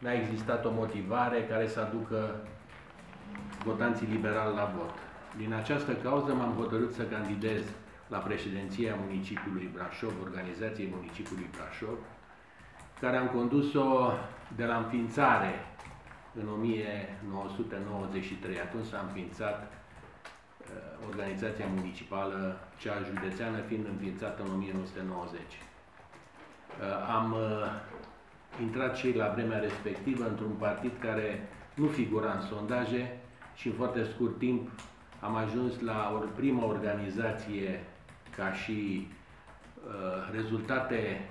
n-a existat o motivare care să aducă votanții liberali la vot. Din această cauză m-am hotărât să candidez la președinția municipiului Brașov, organizației municipiului Brașov, care am condus-o de la înființare în 1993. Atunci s-a înființat organizația municipală, cea județeană fiind înființată în 1990. Am intrat și la vremea respectivă într-un partid care nu figura în sondaje și în foarte scurt timp am ajuns la prima organizație ca și rezultate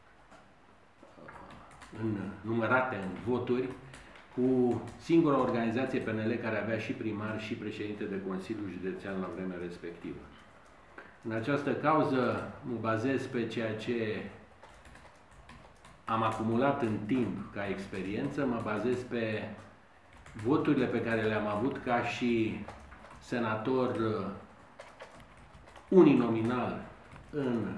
numărate în voturi, cu singura organizație PNL care avea și primar și președinte de Consiliu Județean la vremea respectivă. În această cauză mă bazez pe ceea ce am acumulat în timp ca experiență, mă bazez pe voturile pe care le-am avut ca și senator uninominal în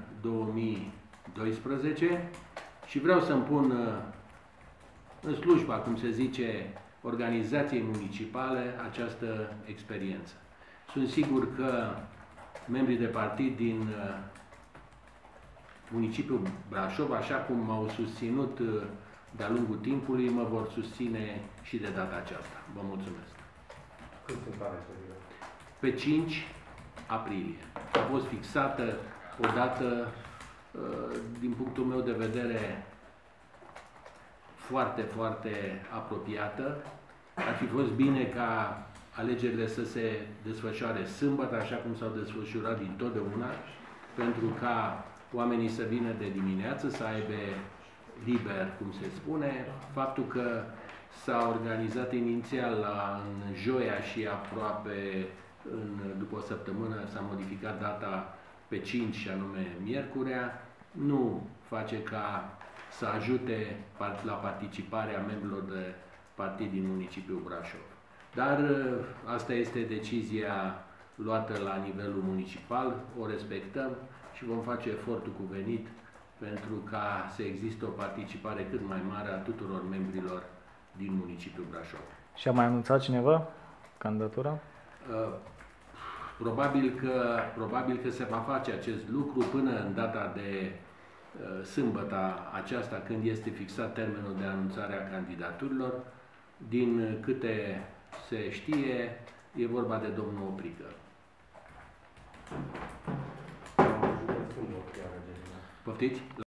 2012 și vreau să-mi pun în slujba, cum se zice, organizației municipale această experiență. Sunt sigur că membrii de partid din municipiul Brașov, așa cum m-au susținut de-a lungul timpului, mă vor susține și de data aceasta. Vă mulțumesc. Când sunt alegerile? Pe 5 aprilie. A fost fixată o dată, din punctul meu de vedere, foarte, foarte apropiată. Ar fi fost bine ca alegerile să se desfășoare sâmbătă, așa cum s-au desfășurat dintotdeauna, pentru ca oamenii să vină de dimineață, să aibă liber, cum se spune. Faptul că s-a organizat inițial în joia și aproape după o săptămână s-a modificat data pe 5, și anume miercurea, nu face ca să ajute la participarea membrilor de partid din municipiul Brașov. Dar asta este decizia luată la nivelul municipal, o respectăm și vom face efortul cuvenit pentru ca să existe o participare cât mai mare a tuturor membrilor din municipiul Brașov. Și a mai anunțat cineva candidatura? Probabil că se va face acest lucru până în data de sâmbătă aceasta, când este fixat termenul de anunțare a candidaturilor. Din câte se știe, e vorba de domnul Oprică. Poftiți?